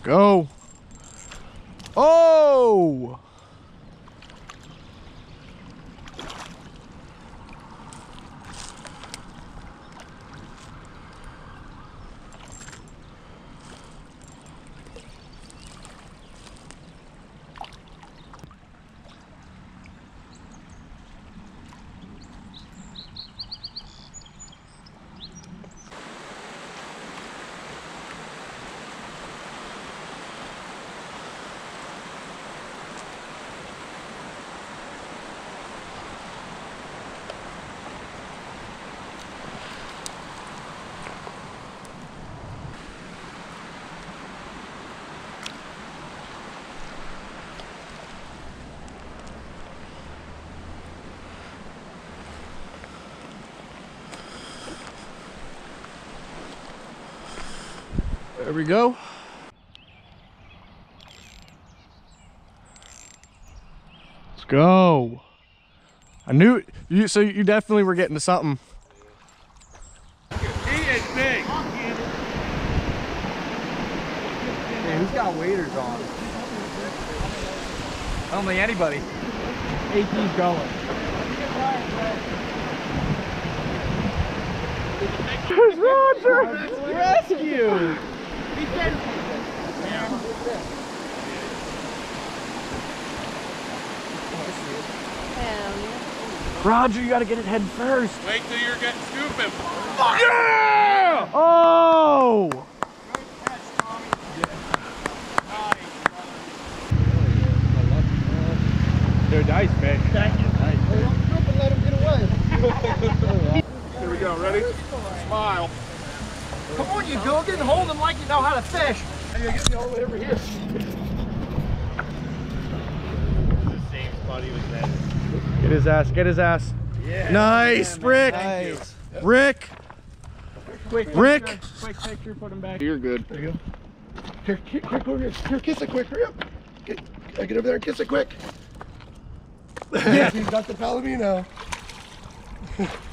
Go. Oh! There we go. Let's go. I knew you, so you definitely were getting to something. He is big. Yeah, who's got waders on? I don't think anybody. AT's going. There's Roger! Rescue! Roger, you gotta get it head first. Wait till you're getting scooping. Yeah! Oh! Dude, nice fish. Thank you. Let him get away. Here we go, ready? Smile. Come on, you Gilligan, hold him like you know how to fish. Hey, you get me all the way over here. The same spot he was at. Get his ass, get his ass. Yeah. Nice, Rick. Nice. Rick. Quick Rick. picture, quick picture, put him back. You're good. There you go. Here, quick over here. Here, kiss it quick. Hurry up. Get over there and kiss it quick. Yeah, he's got the Palomino.